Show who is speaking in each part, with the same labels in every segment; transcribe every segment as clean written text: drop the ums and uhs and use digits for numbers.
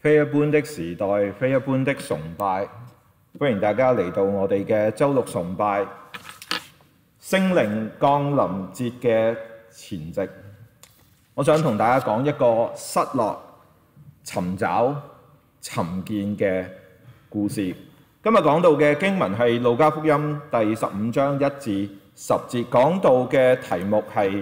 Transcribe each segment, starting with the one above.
Speaker 1: 非一般的時代，非一般的崇拜，歡迎大家嚟到我哋嘅週六崇拜，聖靈降臨節嘅前夕。我想同大家講一個失落、尋找、尋見嘅故事。今日講到嘅經文係路加福音第15章1至10節，講到嘅題目係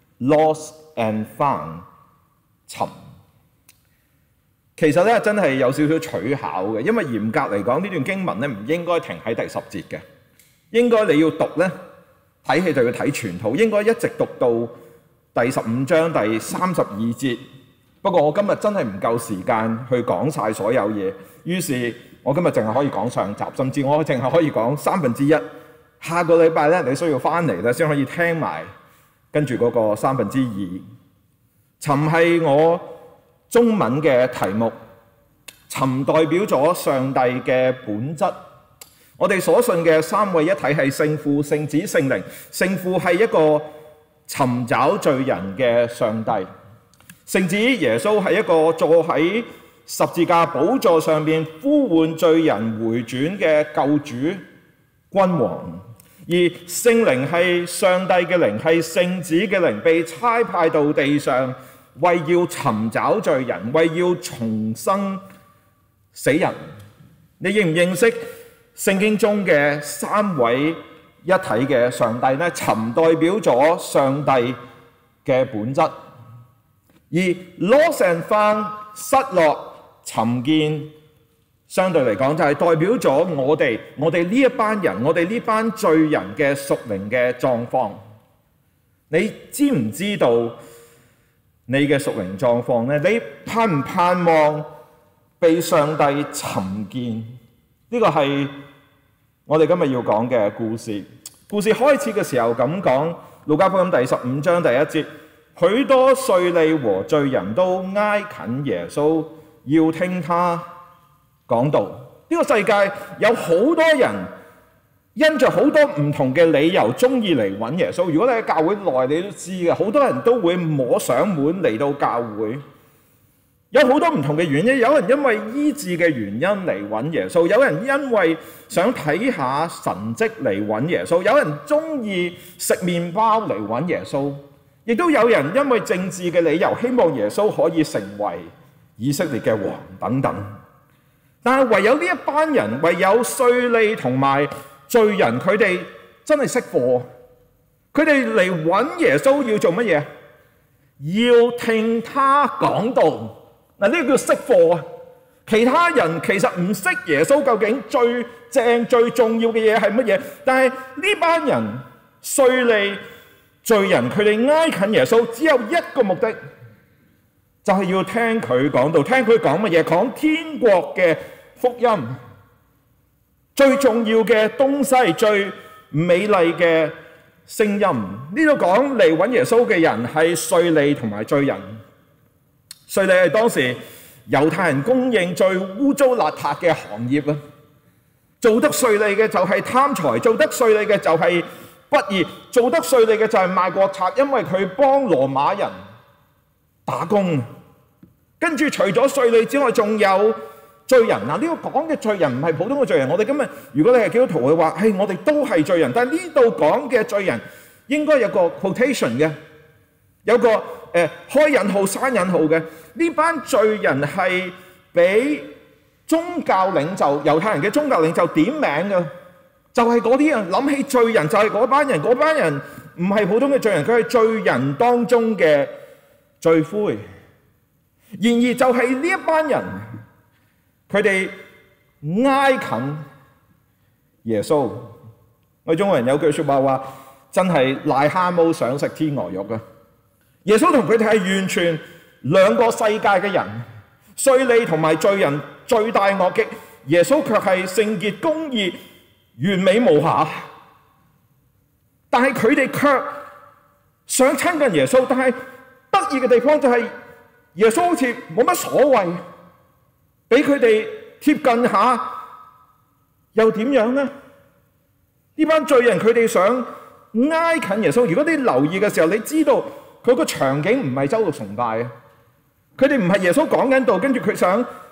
Speaker 1: Lost and Found， 尋。其實咧真係有少少取巧嘅，因為嚴格嚟講呢段經文咧唔應該停喺第10節嘅，應該你要讀咧睇戲就要睇全套，應該一直讀到第15章第32節。不過我今日真係唔夠時間去講晒所有嘢，於是我今日淨係可以講上集，甚至我淨係可以講1/3。下個禮拜咧你需要翻嚟咧先可以聽埋跟住嗰個2/3。尋係我中文嘅題目，尋代表咗上帝嘅本質。我哋所信嘅三位一體係聖父、聖子、聖靈。聖父係一個尋找罪人嘅上帝，聖子耶穌係一個坐喺十字架寶座上面呼喚罪人回轉嘅救主君王，而聖靈係上帝嘅靈，係聖子嘅靈，被差派到地上，為要尋找罪人，為要重生死人。你認唔認識聖經中嘅三位一體嘅上帝呢？尋代表咗上帝嘅本質，而 lost and found 失落尋見，相對嚟講就係代表咗我哋呢一班人，我哋呢班罪人嘅屬靈嘅狀況。你知唔知道你嘅屬靈狀況呢？你盼唔盼望被上帝尋見？呢個係我哋今日要講嘅故事。故事開始嘅時候咁講，路加福音第15章第1節，許多稅吏和罪人都挨近耶穌，要聽他講道。呢個世界有好多人因着好多唔同嘅理由中意嚟揾耶穌。如果你喺教會內，你都知嘅，好多人都會摸上門嚟到教會。有好多唔同嘅原因，有人因為醫治嘅原因嚟揾耶穌，有人因為想睇下神蹟嚟揾耶穌，有人中意食麵包嚟揾耶穌，亦都有人因為政治嘅理由希望耶穌可以成為以色列嘅王等等。但係唯有呢一班人，唯有稅吏同埋罪人，佢哋真係識貨。佢哋嚟揾耶穌要做乜嘢？要聽他講道。嗱，呢個叫識貨啊！其他人其實唔識耶穌究竟最正最重要嘅嘢係乜嘢，但係呢班人稅吏罪人，佢哋挨近耶穌只有一個目的，就係要聽佢講道。聽佢講乜嘢？講天國嘅福音，最重要嘅東西，最美麗嘅聲音。呢度講嚟揾耶穌嘅人係稅吏同埋罪人。稅吏係當時猶太人公認最污糟邋遢嘅行業啊！做得稅吏嘅就係貪財，做得稅吏嘅就係不義，做得稅吏嘅就係賣國賊，因為佢幫羅馬人打工。跟住除咗稅吏之外，仲有罪人。嗱，呢個講嘅罪人唔係普通嘅罪人。我哋今日如果你係基督徒嘅話，我哋都係罪人。但係呢度講嘅罪人應該有個 quotation 嘅，有個開引號閂引號嘅。呢班罪人係俾宗教領袖，猶太人嘅宗教領袖點名嘅，就係嗰啲人。諗起罪人就係嗰班人，嗰班人唔係普通嘅罪人，佢係罪人當中嘅罪魁。然而就係呢一班人，佢哋挨近耶穌。我哋中國人有句説話真係癩蛤蟆想食天鵝肉啊！耶穌同佢哋係完全兩個世界嘅人，稅吏同埋罪人罪大惡極，耶穌卻係聖潔公義完美無瑕。但係佢哋卻想親近耶穌，但係得意嘅地方就係耶穌好似冇乜所謂，俾佢哋貼近下又點樣呢？呢班罪人佢哋想挨近耶穌。如果你留意嘅時候，你知道佢個場景唔係周六崇拜啊，佢哋唔係耶穌講緊道，跟住佢想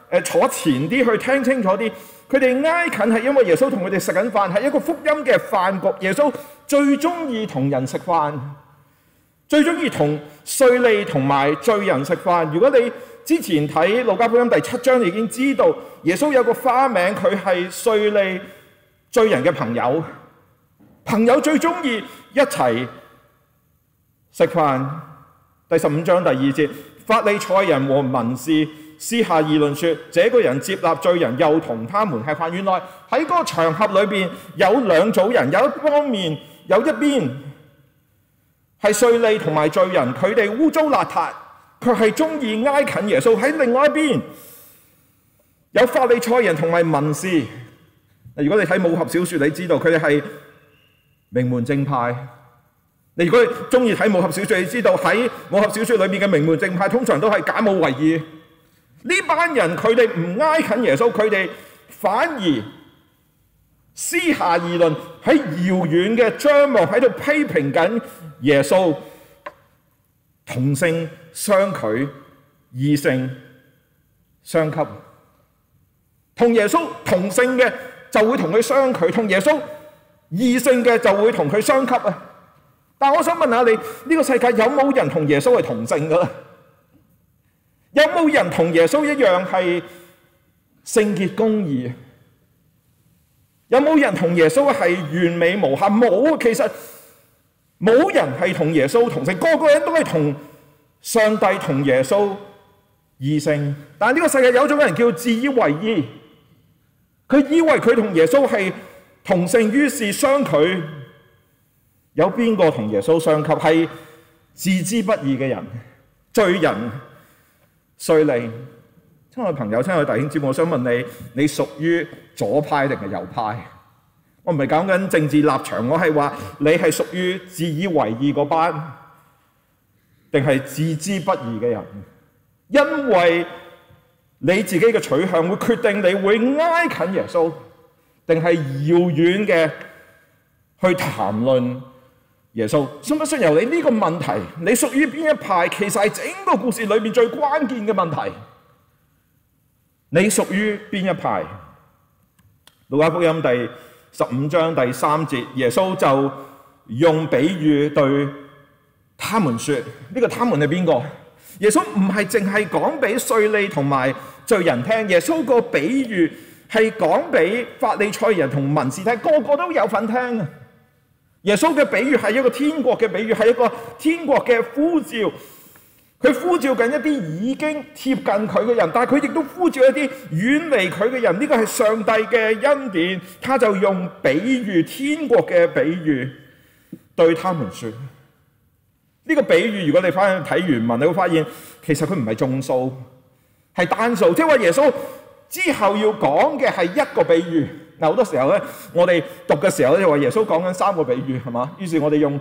Speaker 1: 坐前啲去聽清楚啲。佢哋挨近係因為耶穌同佢哋食緊飯，係一個福音嘅飯局。耶穌最中意同人食飯，最中意同稅吏同埋罪人食飯。如果你之前睇路加福音第7章，你已經知道耶穌有個花名，佢係稅吏罪人嘅朋友。朋友最中意一齊食飯。第15章第2節，法利賽人和文士私下議論說，這個人接納罪人，又同他們吃飯。原來喺嗰個場合裏邊有兩組人，有一方面有一邊係稅吏同埋罪人，佢哋污糟邋遢，佢係中意挨近耶穌。喺另外一邊有法利賽人同埋文士。如果你睇武俠小說，你知道佢哋係名門正派。你如果中意睇武俠小說，你知道喺武俠小說裏面嘅名門正派通常都係假冒為義。呢班人佢哋唔挨近耶穌，佢哋反而私下議論，喺遙遠嘅張望喺度批評緊耶穌同性相拒、異性相吸。同耶穌同性嘅就會同佢相拒，同耶穌異性嘅就會同佢相吸啊！但我想問下你，呢個世界有冇人同耶穌係同性㗎？有冇人同耶穌一樣係聖潔公義？有冇人同耶穌係完美無瑕？冇，其實冇人係同耶穌同性，個個人都係同上帝同耶穌異性。但係呢個世界有一種人叫自以為義，佢以為佢同耶穌係同性，於是相拒。有邊個同耶穌相吸？係自知不義嘅人、罪人、稅吏。親愛朋友、親愛弟兄姊妹，我想問你，你屬於左派定係右派？我唔係講緊政治立場，我係話你係屬於自以為義嗰班，定係自知不義嘅人？因為你自己嘅取向會決定你會挨近耶穌，定係遙遠嘅去談論耶穌。信不信由你呢個問題，你屬於邊一派，其實係整個故事裏面最關鍵嘅問題。你屬於邊一派？路加福音第15章第3節，耶穌就用比喻對他們說，呢個他們係邊個？耶穌唔係淨係講俾稅吏同埋罪人聽，耶穌個比喻係講俾法利賽人同文士聽，個個都有份聽啊！耶穌嘅比喻係一個天國嘅比喻，係一個天國嘅呼召。佢呼召緊一啲已經貼近佢嘅人，但係佢亦都呼召一啲遠離佢嘅人。呢個係上帝嘅恩典，他就用比喻，天國嘅比喻對他們說。呢個比喻如果你翻去睇原文，你會發現其實佢唔係眾數，係單數。即係話耶穌之後要講嘅係一個比喻。嗱，好多時候咧，我哋讀嘅時候咧就話耶穌講緊3個比喻，係嘛？於是我哋用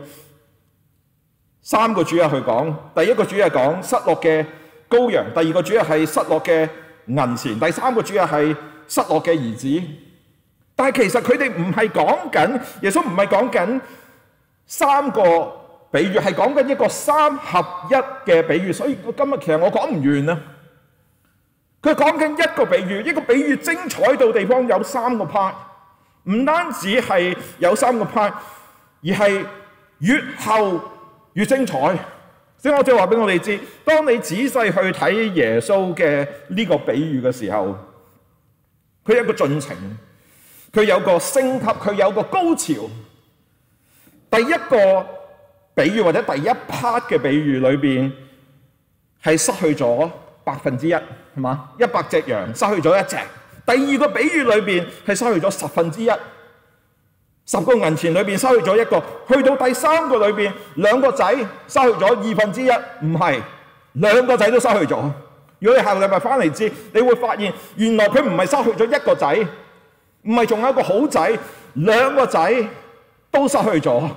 Speaker 1: 3個主日去講。第一個主日講失落嘅羔羊，第二個主日係失落嘅銀錢，第3個主日係失落嘅兒子。但係其實佢哋唔係講緊，耶穌唔係講緊3個比喻，係講緊一個3合1嘅比喻。所以今日其實我講唔完啊。佢講緊一個比喻，一個比喻精彩到地方有3個 part， 唔單止係有3個 part， 而係越後越精彩。所以我就話俾我哋知，當你仔細去睇耶穌嘅呢個比喻嘅時候，佢有一個進程，佢有個升級，佢有個高潮。第一個比喻或者第一 part 嘅比喻裏邊係失去咗1%，係嘛？100隻羊失去咗1隻。第二個比喻裏邊係失去咗1/10。10個銀錢裏邊失去咗1個，去到第3個裏邊2個仔失去咗1/2，唔係2個仔都失去咗。如果你下個禮拜翻嚟知，你會發現原來佢唔係失去咗1個仔，唔係仲有一個好仔，2個仔都失去咗。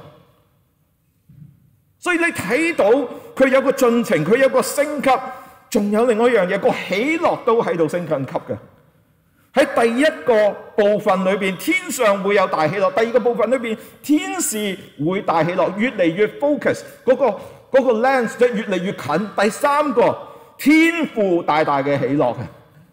Speaker 1: 所以你睇到佢有個進程，佢有個升級，仲有另外一樣嘢，個喜樂都喺度升緊級嘅。喺第一個部分裏邊，天上會有大喜樂；第二個部分裏邊，天使會大喜樂，越嚟越 focus 嗰個 lens 就越嚟越近。第3個天父大大嘅喜樂嘅，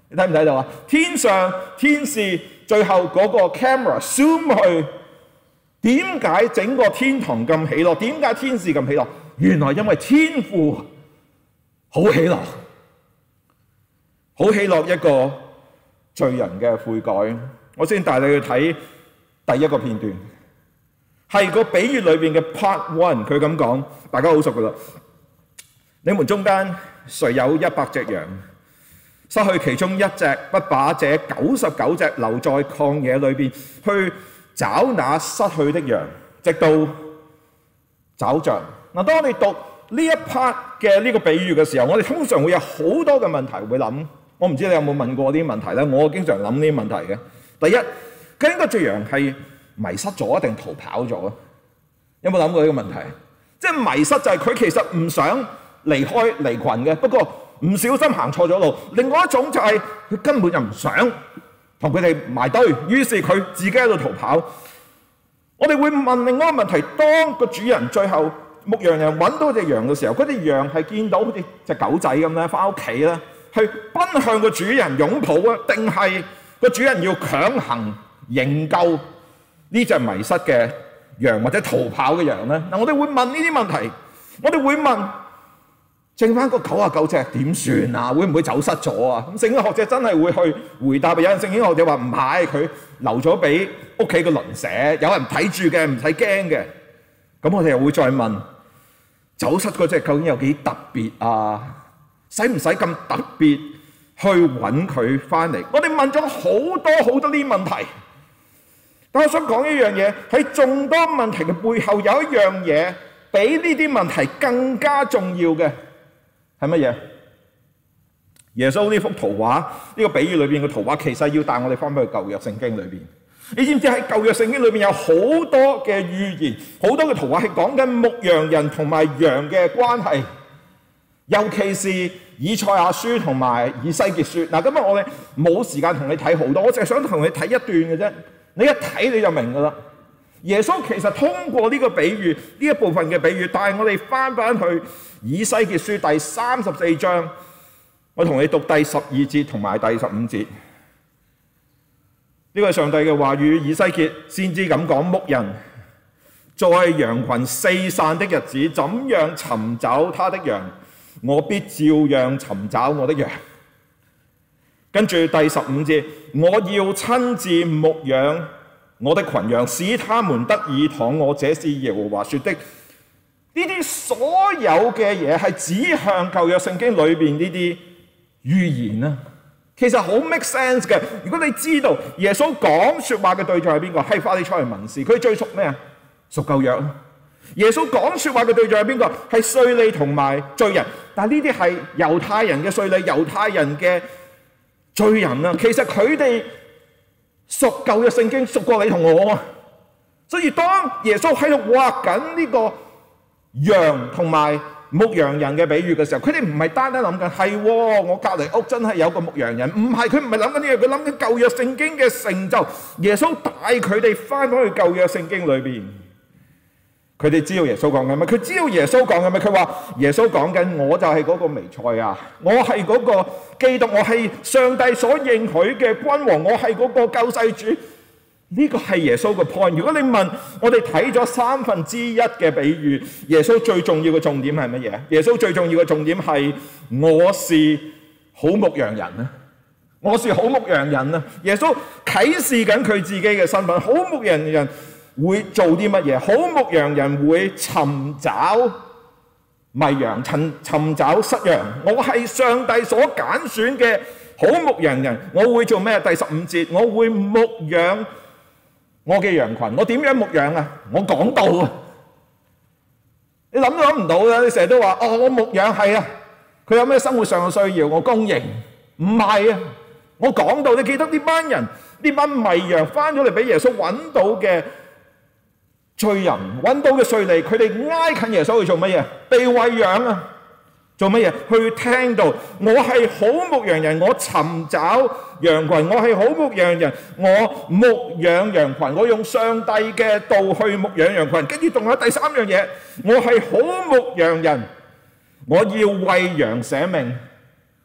Speaker 1: 你睇唔睇到啊？天上天使最後嗰個 camera zoom 去，點解整個天堂咁喜樂？點解天使咁喜樂？原來因為天父好喜樂，好喜樂一個罪人嘅悔改。我先帶你去睇第一個片段，係個比喻裏邊嘅 part one， 佢咁講，大家好熟噶啦。你們中間誰有100隻羊，失去其中一隻，不把這99隻留在曠野裏邊，去找那失去的羊，直到找着？嗱，當我哋讀呢一 part 嘅呢個比喻嘅時候，我哋通常會有好多嘅問題會諗。我唔知你有冇問過呢啲問題咧？我經常諗呢啲問題嘅。第一，究竟個隻羊係迷失咗定逃跑咗？有冇諗過呢個問題？即係迷失就係佢其實唔想離群嘅，不過唔小心行錯咗路。另外一種就係佢根本就唔想同佢哋埋堆，於是佢自己喺度逃跑。我哋會問另外一個問題：當個主人最後牧羊人揾到隻羊嘅時候，嗰隻羊係見到好似隻狗仔咁咧，翻屋企咧，去奔向個主人擁抱啊，定係個主人要強行營救呢隻迷失嘅羊或者逃跑嘅羊咧？嗱，我哋會問呢啲問題，我哋會問剩翻個99隻點算啊？會唔會走失咗啊？咁聖經學者真係會去回答。有人聖經學者話唔係，佢留咗俾屋企嘅鄰舍，有人睇住嘅，唔使驚嘅。咁我哋又會再問，走失嗰隻究竟有幾特別啊？使唔使咁特別去揾佢翻嚟？我哋問咗好多呢啲問題，但我想講一樣嘢，喺眾多問題嘅背後有一樣嘢比呢啲問題更加重要嘅係乜嘢？耶穌呢幅圖畫，呢個比喻裏邊嘅圖畫，其實要帶我哋翻去舊約聖經裏邊。你知唔知喺舊約聖經裏邊有好多嘅預言，好多嘅圖畫係講緊牧羊人同埋羊嘅關係，尤其是以賽亞書同埋以西結書。嗱，今日我哋冇時間同你睇好多，我淨係想同你睇一段嘅啫。你一睇你就明噶啦。耶穌其實通過呢個比喻，呢一部分嘅比喻，帶我哋翻去以西結書第34章，我同你讀第12節同埋第15節。呢個係上帝嘅話語，以西結先知咁講：牧人在羊群四散的日子，怎樣尋找他的羊，我必照樣尋找我的羊。跟住第15節，我要親自牧養我的群羊，使他們得以躺臥，這是耶和華說的。呢啲所有嘅嘢係指向舊約聖經裏邊呢啲預言啊，其實好 make sense 嘅。如果你知道耶穌講說話嘅對象係邊個，係法利賽人文士，佢最屬咩啊？屬舊約。耶穌講說話嘅對象係邊個？係稅吏同埋罪人。但係呢啲係猶太人嘅稅吏，猶太人嘅罪人啊。其實佢哋屬舊約聖經，屬過你同我啊。所以當耶穌喺度畫緊呢個羊同埋牧羊人嘅比喻嘅時候，佢哋唔係單單諗緊係我隔離屋真係有個牧羊人，唔係，佢唔係諗緊呢樣，佢諗緊舊約聖經嘅成就。耶穌帶佢哋翻返去舊約聖經裏邊，佢哋知道耶穌講緊乜？佢知道耶穌講緊乜？佢話耶穌講緊我就係嗰個彌賽亞，我係嗰個基督，我係上帝所應許嘅君王，我係嗰個救世主。呢個係耶穌嘅 point。如果你問我哋睇咗1/3嘅比喻，耶穌最重要嘅重點係乜嘢？耶穌最重要嘅重點係我是好牧羊人啊！我是好牧羊人啊！耶穌啟示緊佢自己嘅身份。好牧羊人會做啲乜嘢？好牧羊人會尋找迷羊，尋找失羊。我係上帝所揀選嘅好牧羊人。我會做咩？第15節，我會牧養我嘅羊群。我點樣牧養啊？我講道啊！你諗都諗唔到啦！你成日都話我牧養係啊，佢有咩生活上嘅需要，我供應。唔係啊，我講道。你記得呢班人，呢班迷羊翻咗嚟俾耶穌揾到嘅罪人，揾到嘅稅吏，佢哋挨近耶穌去做乜嘢？被餵養啊！做乜嘢？去聽到我係好牧羊人，我尋找羊群，我係好牧羊人，我牧養羊群，我用上帝嘅道去牧養羊群。跟住仲有第3樣嘢，我係好牧羊人，我要為羊捨命。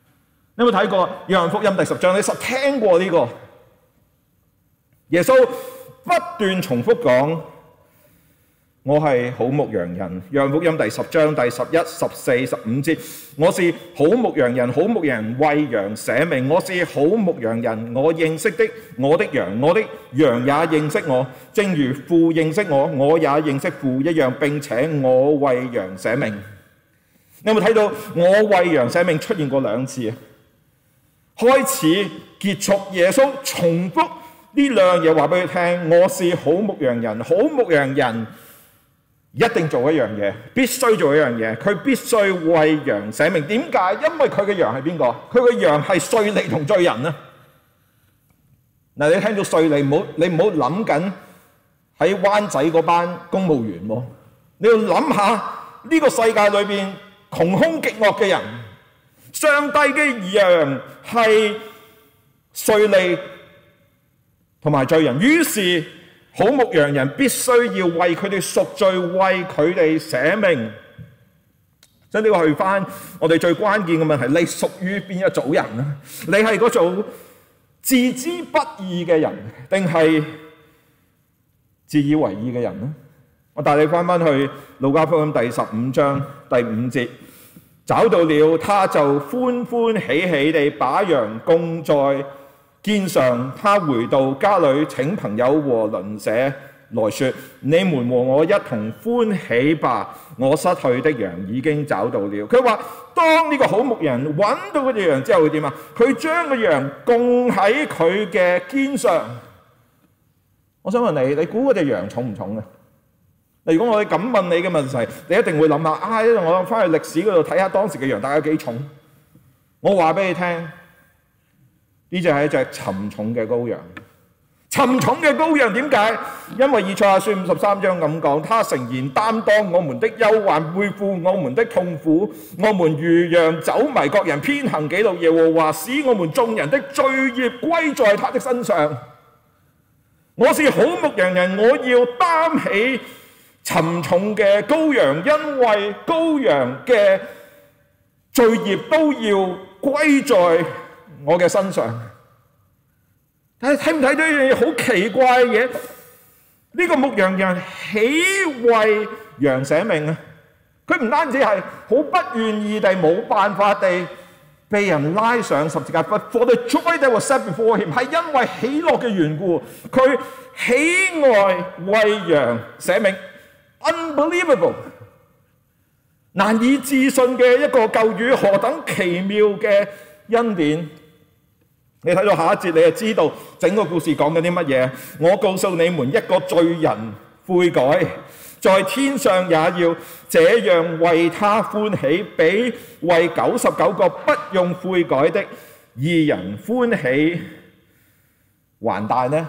Speaker 1: 你有冇睇過《約翰福音》第10章？你實聽過呢個？耶穌不斷重複講：我係好牧羊人。《約翰福音》第10章第11、14、15節，我是好牧羊人，好牧羊人為羊捨命。我是好牧羊人，我認識的我的羊，我的羊也認識我，正如父認識我，我也認識父一樣，並且我為羊捨命。你有冇睇到我為羊捨命出現過2次？開始結束，耶穌重複呢兩樣嘢話俾佢聽：我是好牧羊人，好牧羊人一定做一樣嘢，必須做一樣嘢，佢必須為羊捨命。點解？因為佢嘅羊係邊個？佢嘅羊係稅吏同罪人啊！嗱，你聽到稅吏，你唔好諗緊喺灣仔嗰班公務員喎，你要諗下呢個世界裏邊窮兇極惡嘅人。上帝嘅羊係稅吏同埋罪人，於是好牧羊人必須要為佢哋贖罪，為佢哋捨命。所以呢個去翻我哋最關鍵嘅問題：你屬於邊一組人啊？你係嗰組自知不義嘅人，定係自以為義嘅人呢？我帶你翻去路加福音第15章第5節。找到了，他就歡歡喜喜地把羊供在肩上。他回到家裏，請朋友和鄰舍來說：你們和我一同歡喜吧，我失去的羊已經找到了。佢話當呢個好牧人揾到嗰隻羊之後會點啊？佢將個羊供喺佢嘅肩上。我想問你，你估嗰隻羊重唔重啊？如果我哋咁問你嘅問題，你一定會諗下，我翻去歷史嗰度睇下當時嘅羊大概幾重。我話俾你聽，呢隻係一隻沉重嘅羔羊。沉重嘅羔羊點解？因為以賽亞書53章咁講，他誠然擔當我們的憂患，背負我們的痛苦。我們如羊走迷，各人偏行己路。耶和華使我們眾人的罪孽歸在他的身上。我是好牧羊人，我要擔起沉重嘅羔羊，因為羔羊嘅罪孽都要歸在我嘅身上。但係睇唔睇到一樣嘢好奇怪嘅嘢？呢個牧羊人豈為羊捨命啊！佢唔單止係好不願意地、冇辦法地被人拉上十字架， but for the joy that was set before him， 係因為喜樂嘅緣故，佢喜愛為羊捨命。Unbelievable， 難以置信嘅一個救主，何等奇妙嘅恩典！你睇到下一節，你就知道整個故事講緊啲乜嘢。我告訴你們，一個罪人悔改，在天上也要這樣為他歡喜，比為99個不用悔改的義人歡喜還大呢？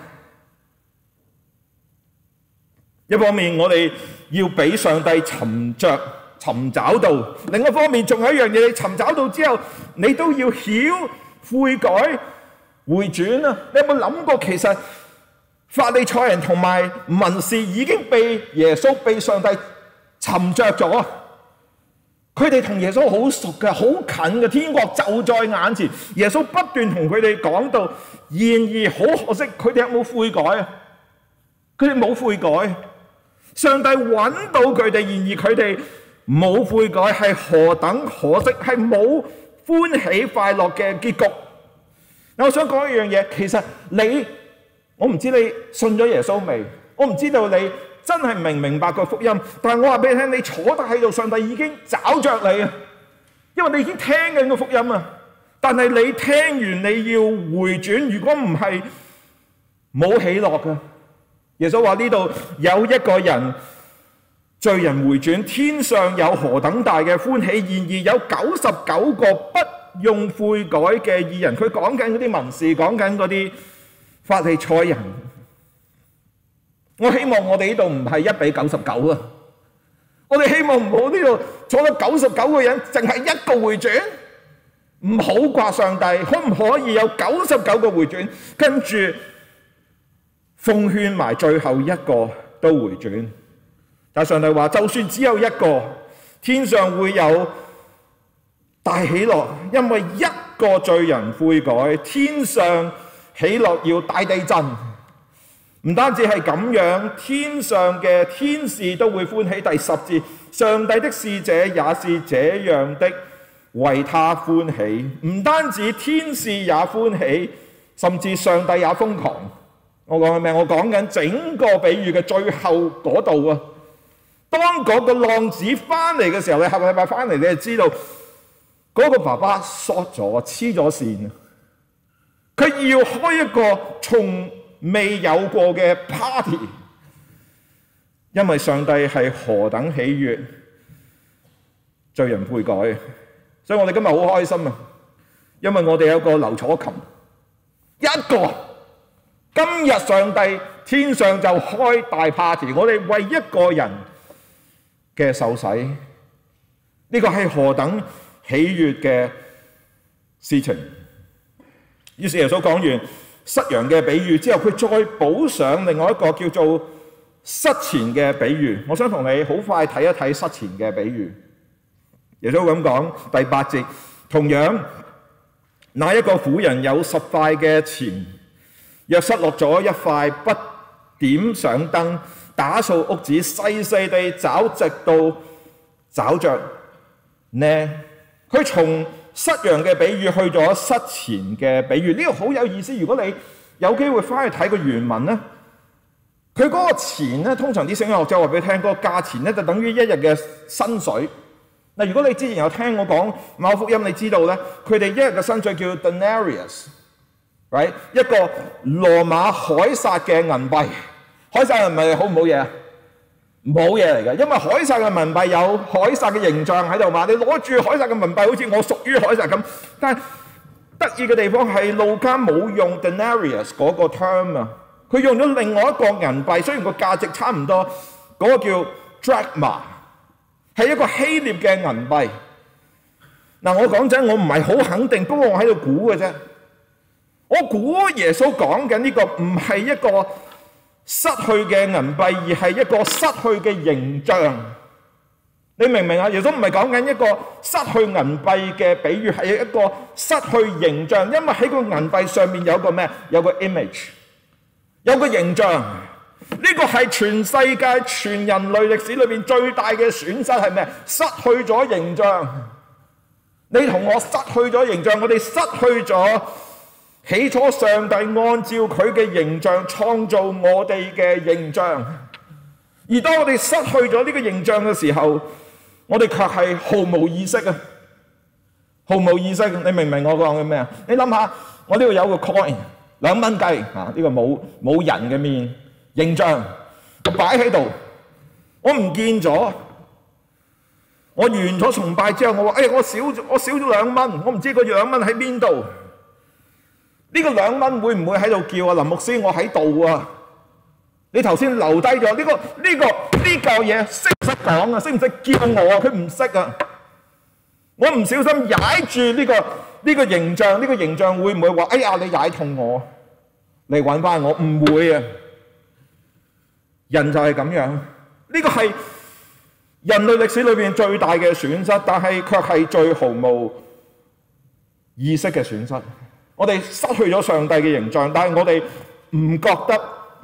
Speaker 1: 一方面我哋要俾上帝尋找到，另一方面仲有一樣嘢，你尋找到之後，你都要曉悔改回轉啊！你有冇諗過，其實法利賽人同埋文士已經被耶穌、被上帝尋着咗，佢哋同耶穌好熟嘅，好近嘅，天國就在眼前。耶穌不斷同佢哋講到，然而好可惜，佢哋有冇悔改啊？佢哋冇悔改。上帝揾到佢哋，然而佢哋冇悔改，係何等可惜，係冇歡喜快樂嘅結局。我想講一樣嘢，其實我唔知你信咗耶穌未，我唔知道你真係明唔明白個福音，但係我話俾你聽，你坐得喺度，上帝已經找着你啊，因為你已經聽緊個福音啊。但係你聽完你要回轉，如果唔係冇喜樂㗎。耶穌話呢度有一個人罪人回轉，天上有何等大嘅歡喜，然而有99個不用悔改嘅義人。佢講緊嗰啲文士，講緊嗰啲法利賽人。我希望我哋呢度唔係1比99啊！我哋希望唔好呢度坐咗99個人，淨係一個回轉，唔好怪上帝。可唔可以有99個回轉，跟住奉勸埋最後一個都回轉？但上帝話，就算只有一個，天上會有大喜樂，因為一個罪人悔改，天上喜樂要大地震。唔單止係咁樣，天上嘅天使都會歡喜。第10節，上帝的使者也是這樣的，為他歡喜。唔單止天使也歡喜，甚至上帝也瘋狂。我講緊咩？我講緊整個比喻嘅最後嗰度啊！當嗰個浪子翻嚟嘅時候，你下個禮拜翻嚟，你就知道嗰個爸爸索咗黐咗線，佢要開一個從未有過嘅 party， 因為上帝係何等喜悅罪人悔改，所以我哋今日好開心啊！因為我哋有個劉楚琴，一個今日上帝天上就開大 party， 我哋為一個人嘅受洗，呢個係何等喜悅嘅事情。於是耶穌講完失羊嘅比喻之後，佢再補上另外一個叫做失錢嘅比喻。我想同你好快睇一睇失錢嘅比喻。耶穌咁講，第8節，同樣那一個婦人有10塊嘅錢，若失落咗一塊，不點上燈，打掃屋子，細細地找，直到找着呢。佢從失羊嘅比喻去咗失錢嘅比喻，呢個好有意思。如果你有機會翻去睇個原文咧，佢嗰個錢咧，通常啲聖經學者話俾你聽，嗰個價錢咧就等於一日嘅薪水。嗱，如果你之前有聽我講馬可福音，你知道咧，佢哋一日嘅薪水叫 denarius，right？ 一個羅馬凱撒嘅銀幣。凱撒銀幣好唔好嘢啊？冇嘢嚟嘅，因為凱撒嘅銀幣有凱撒嘅形象喺度嘛。你攞住凱撒嘅銀幣，好似我屬於凱撒咁。但係得意嘅地方係路加冇用 denarius 嗰個 term 啊，佢用咗另外一個銀幣，雖然個價值差唔多，嗰個叫 drachma， 係一個希臘嘅銀幣。嗱，我講真，我唔係好肯定，不過我喺度估嘅啫。我估耶穌講緊呢個唔係一個失去嘅銀幣，而係一個失去嘅形象。你明唔明啊？耶穌唔係講緊一個失去銀幣嘅比喻，係一個失去形象。因為喺個銀幣上面有個咩？有個 image， 有個形象。呢個係全世界全人類歷史裏邊最大嘅損失係咩？失去咗形象。你同我失去咗形象，我哋失去咗起初上帝按照佢嘅形象創造我哋嘅形象，而當我哋失去咗呢個形象嘅時候，我哋卻係毫無意識啊！毫無意識，你明唔明我講嘅咩啊？你諗下，我呢度有個 coin 2蚊雞啊，呢個冇人嘅面形象，我擺喺度，我唔見咗。我完咗崇拜之後，我話：我少咗2蚊，我唔知個2蚊喺邊度。呢個2蚊會唔會喺度叫啊？林牧師，我喺度啊！你頭先留低咗呢嚿嘢，識唔識講啊？識唔識叫我啊？佢唔識啊！我唔小心踩住呢個形象，呢個形象會唔會話：哎呀，你踩痛我，你揾翻我？唔會啊！人就係咁樣，呢個係人類歷史裏邊最大嘅損失，但係卻係最毫無意識嘅損失。我哋失去咗上帝嘅形象，但係我哋唔覺得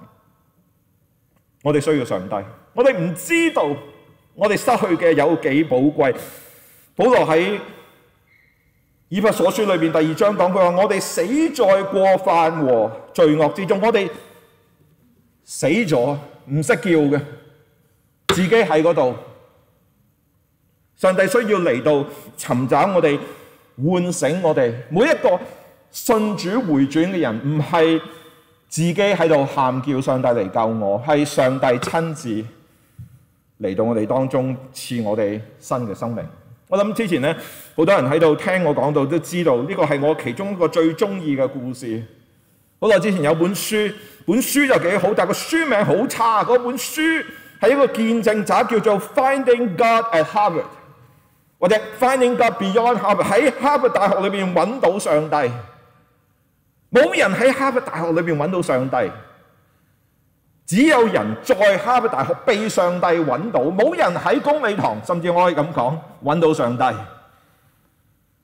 Speaker 1: 我哋需要上帝，我哋唔知道我哋失去嘅有幾寶貴。保羅喺以弗所書裏邊第2章講，佢話我哋死在過犯和罪惡之中，我哋死咗唔識叫嘅，自己喺嗰度。上帝需要嚟到尋找我哋，喚醒我哋。每一個信主回轉嘅人，唔係自己喺度喊叫上帝嚟救我，係上帝親自嚟到我哋當中，賜我哋新嘅生命。我諗之前咧，好多人喺度聽我講到都知道，呢個係我其中一個最中意嘅故事。好耐之前有本書就幾好，但係個書名好差。嗰本書係一個見證集，叫做 Finding God at Harvard， 或者 Finding God Beyond Harvard， 喺哈佛大學裏邊揾到上帝。冇人喺哈佛大學裏邊揾到上帝，只有人在哈佛大學被上帝揾到。冇人喺公理堂，甚至我可以咁講，揾到上帝。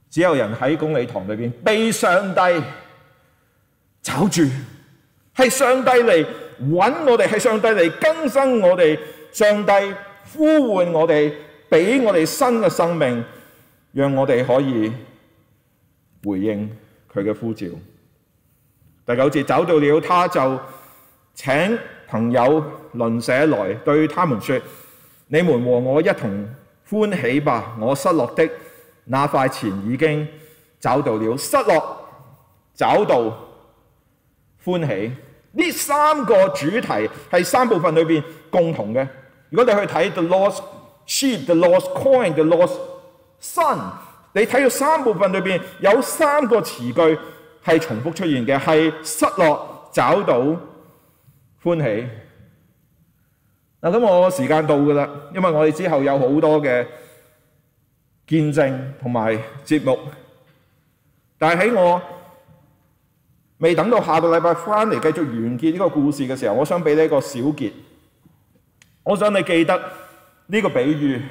Speaker 1: 只有人喺公理堂裏邊被上帝找住，係上帝嚟揾我哋，係上帝嚟更新我哋，上帝呼喚我哋，俾我哋新嘅生命，讓我哋可以回應佢嘅呼召。第9節，找到了，他就請朋友鄰舍來，對他們說：你們和我一同歡喜吧，我失落的那塊錢已經找到了。失落、找到、歡喜，呢3個主題係3部分裏邊共同嘅。如果你去睇 The Lost Sheep、The Lost Coin、The Lost Son， 你睇到3部分裏邊有3個詞句係重複出現嘅，係失落、找到、歡喜。嗱，咁我時間到㗎啦，因為我哋之後有好多嘅見證同埋節目，但係喺我未等到下個禮拜翻嚟繼續完結呢個故事嘅時候，我想俾你一個小結。我想你記得呢個比喻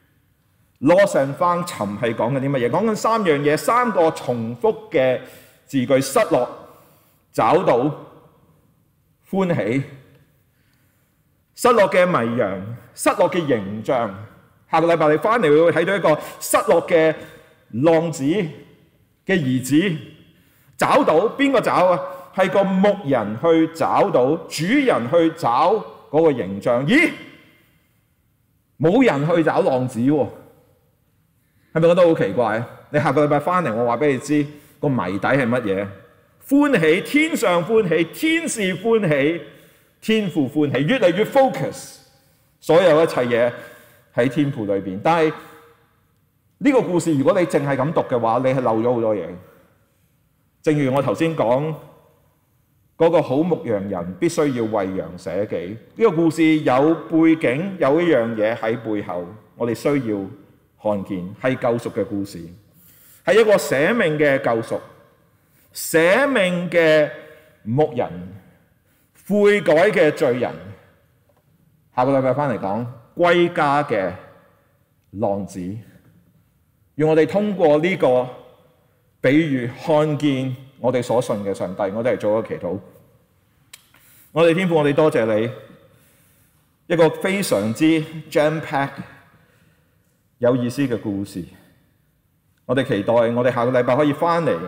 Speaker 1: lost and found 尋係講緊啲乜嘢？講緊3樣嘢，3個重複嘅字句：失落、找到、歡喜。失落嘅迷羊，失落嘅形象。下個禮拜你翻嚟會睇到一個失落嘅浪子嘅兒子。找到邊個找啊？係個牧人去找到，主人去找嗰個形象。咦？冇人去找浪子喎，係咪覺得好奇怪？你下個禮拜翻嚟，我話俾你知個謎底係乜嘢？歡喜，天上歡喜，天使歡喜，天父歡喜，越嚟越 focus 所有一切嘢喺天父裏邊。但係呢個故事，如果你淨係咁讀嘅話，你係漏咗好多嘢。正如我頭先講，嗰個好牧羊人必須要為羊捨己。呢個故事有背景，有一樣嘢喺背後，我哋需要看見，係救贖嘅故事，係一個捨命嘅救贖，捨命嘅牧人，悔改嘅罪人。下個禮拜翻嚟講歸家嘅浪子，讓我哋通過呢個比喻看見我哋所信嘅上帝。我哋嚟做一個祈禱。我哋天父，我哋多謝你，一個非常之 jam-pack 有意思嘅故事。我哋期待我哋下個禮拜可以翻嚟，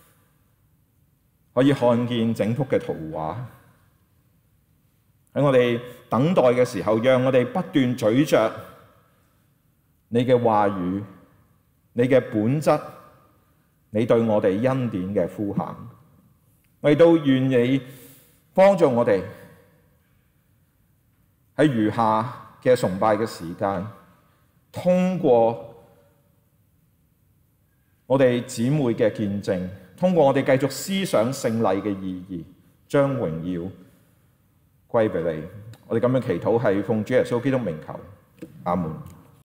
Speaker 1: 可以看見整幅嘅圖畫。喺我哋等待嘅時候，讓我哋不斷咀嚼你嘅話語，你嘅本質，你對我哋恩典嘅呼喊。我哋都願你幫助我哋喺餘下嘅崇拜嘅時間，通過我哋姊妹嘅見證，通過我哋繼續思想聖禮嘅意義，將榮耀歸俾你。我哋咁樣祈禱係奉主耶穌基督名求，阿門。